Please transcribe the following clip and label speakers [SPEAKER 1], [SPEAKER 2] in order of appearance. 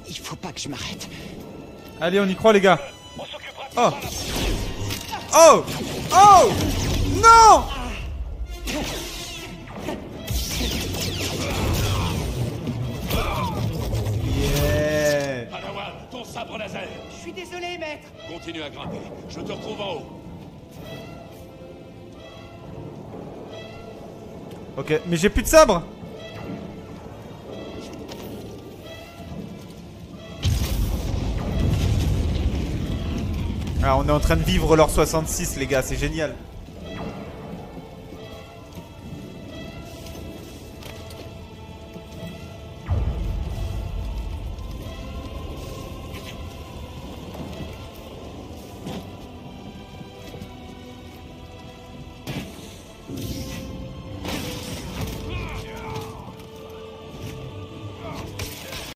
[SPEAKER 1] Il faut pas que je m'arrête.
[SPEAKER 2] Allez, on y croit, les gars. Oh. Oh. Oh. Non. Yeah.
[SPEAKER 3] Padawan, ton sabre laser.
[SPEAKER 1] Je suis désolé, maître.
[SPEAKER 3] Continue à grimper. Je te retrouve en haut.
[SPEAKER 2] Ok, mais j'ai plus de sabre. Ah, on est en train de vivre l'or 66, les gars, c'est génial.